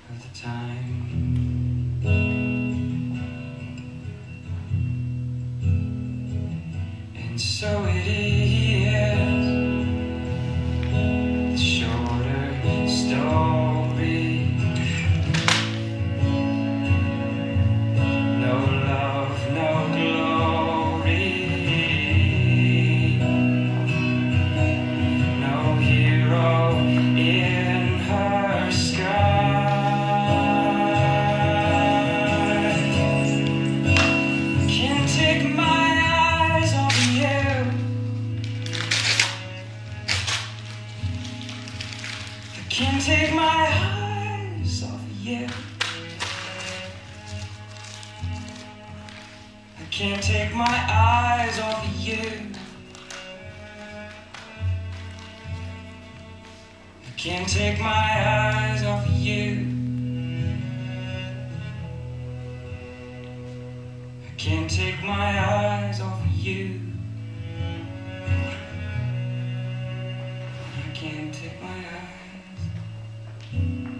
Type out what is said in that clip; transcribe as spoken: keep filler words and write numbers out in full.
of the time. And so it is, the shorter story. No love, no glory. No hero in her sky. Can't take my eyes off of you. I can't take my eyes off of you. I can't take my eyes off of you. I can't take my eyes off of you. I can't take my eyes off of you. I can't take my eyes.